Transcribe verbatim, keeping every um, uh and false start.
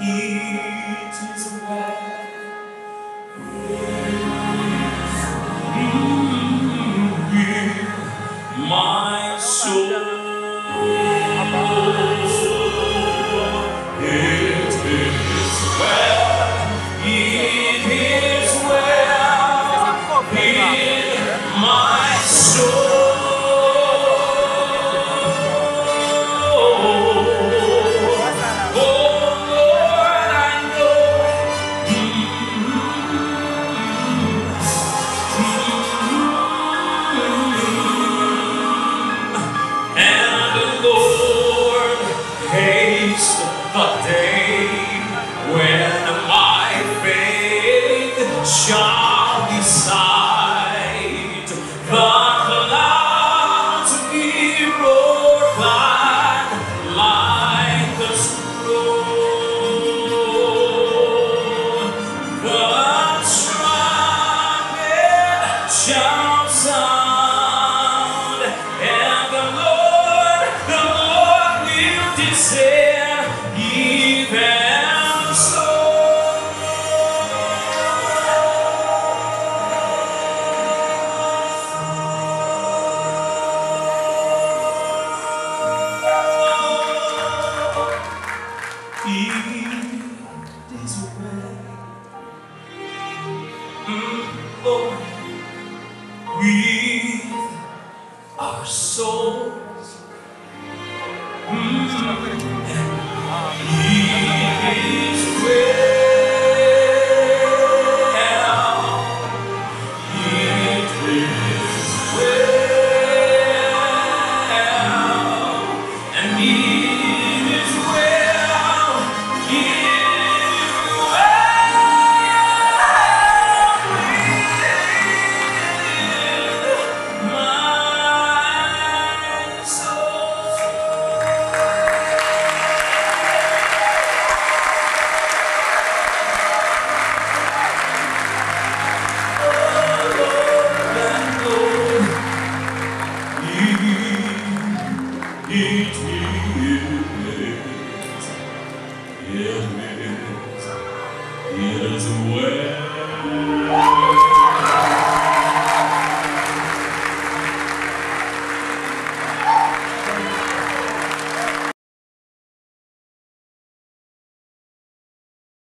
It is well with my soul. It is well, it is well with my soul. The day when my faith shall decide, the clouds be rolled back like a scroll. The trumpet shall sound, and the Lord, the Lord will descend. Even so, it is well, mm, oh, with our soul.